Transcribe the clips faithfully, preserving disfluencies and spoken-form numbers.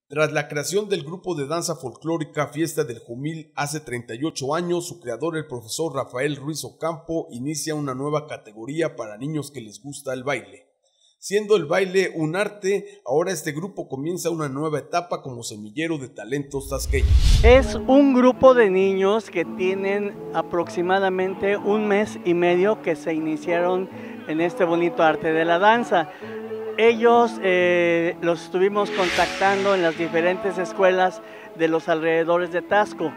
Tras la creación del grupo de danza folclórica Fiesta del Jumil hace treinta y ocho años, su creador, el profesor Rafael Ruiz Ocampo, inicia una nueva categoría para niños que les gusta el baile. Siendo el baile un arte, ahora este grupo comienza una nueva etapa como semillero de talentos tasqueños. Es un grupo de niños que tienen aproximadamente un mes y medio que se iniciaron en este bonito arte de la danza. Ellos eh, los estuvimos contactando en las diferentes escuelas de los alrededores de Taxco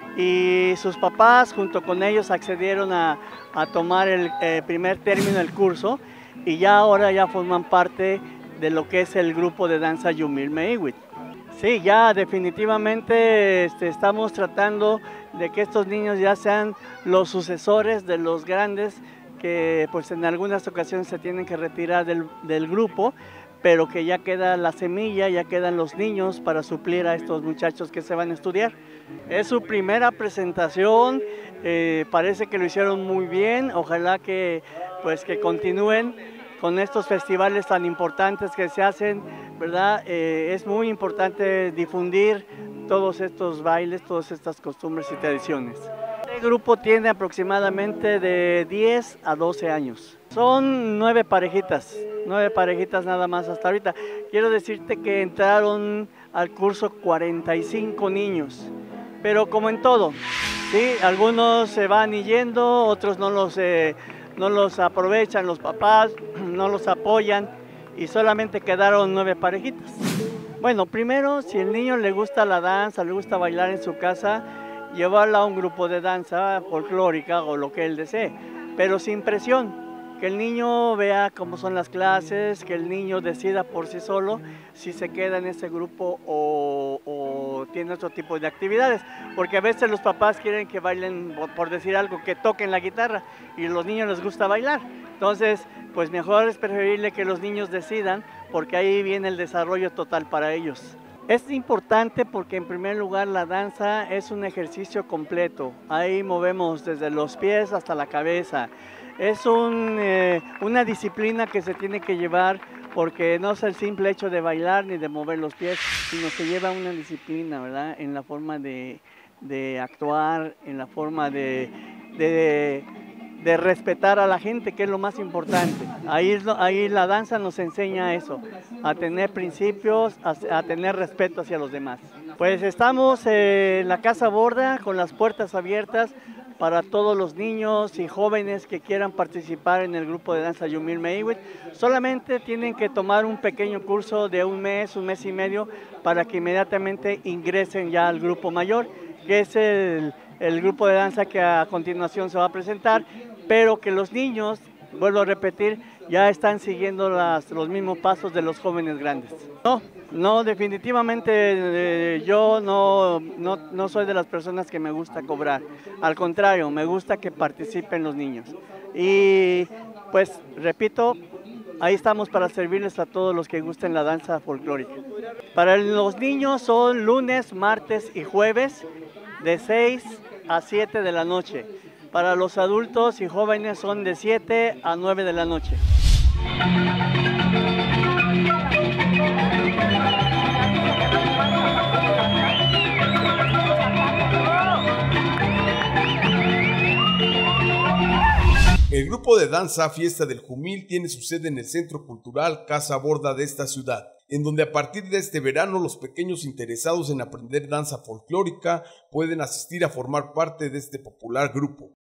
y sus papás junto con ellos accedieron a, a tomar el eh, primer término del curso y ya ahora ya forman parte de lo que es el grupo de danza Yumil Meïhuitl. Sí, ya definitivamente este, estamos tratando de que estos niños ya sean los sucesores de los grandes que pues en algunas ocasiones se tienen que retirar del, del grupo, pero que ya queda la semilla, ya quedan los niños para suplir a estos muchachos que se van a estudiar. Es su primera presentación, eh, parece que lo hicieron muy bien, ojalá que, pues, que continúen con estos festivales tan importantes que se hacen, ¿verdad? Eh, es muy importante difundir todos estos bailes, todas estas costumbres y tradiciones. Este grupo tiene aproximadamente de diez a doce años. Son nueve parejitas, nueve parejitas nada más hasta ahorita. Quiero decirte que entraron al curso cuarenta y cinco niños, pero como en todo, ¿sí? Algunos se van yendo, otros no los, eh, no los aprovechan los papás, no los apoyan y solamente quedaron nueve parejitas. Bueno, primero, si el niño le gusta la danza, le gusta bailar en su casa, llevarla a un grupo de danza folclórica o lo que él desee, pero sin presión, que el niño vea cómo son las clases, que el niño decida por sí solo si se queda en ese grupo o, o tiene otro tipo de actividades, porque a veces los papás quieren que bailen, por decir algo, que toquen la guitarra y a los niños les gusta bailar, entonces pues mejor es preferible que los niños decidan porque ahí viene el desarrollo total para ellos. Es importante porque en primer lugar la danza es un ejercicio completo, ahí movemos desde los pies hasta la cabeza, es un, eh, una disciplina que se tiene que llevar porque no es el simple hecho de bailar ni de mover los pies, sino se lleva una disciplina, ¿verdad? En la forma de, de actuar, en la forma de, de, de respetar a la gente, que es lo más importante. Ahí, ahí la danza nos enseña eso, a tener principios, a, a tener respeto hacia los demás. Pues estamos en la Casa Borda con las puertas abiertas para todos los niños y jóvenes que quieran participar en el grupo de danza Yumil Meïhuitl. Solamente tienen que tomar un pequeño curso de un mes, un mes y medio, para que inmediatamente ingresen ya al grupo mayor, que es el, el grupo de danza que a continuación se va a presentar, pero que los niños, vuelvo a repetir, ya están siguiendo las, los mismos pasos de los jóvenes grandes. No, no, definitivamente eh, yo no, no, no soy de las personas que me gusta cobrar. Al contrario, me gusta que participen los niños. Y pues, repito, ahí estamos para servirles a todos los que gusten la danza folclórica. Para los niños son lunes, martes y jueves de seis a siete de la noche. Para los adultos y jóvenes son de siete a nueve de la noche. El grupo de danza Fiesta del Jumil tiene su sede en el Centro Cultural Casa Borda de esta ciudad, en donde a partir de este verano los pequeños interesados en aprender danza folclórica pueden asistir a formar parte de este popular grupo.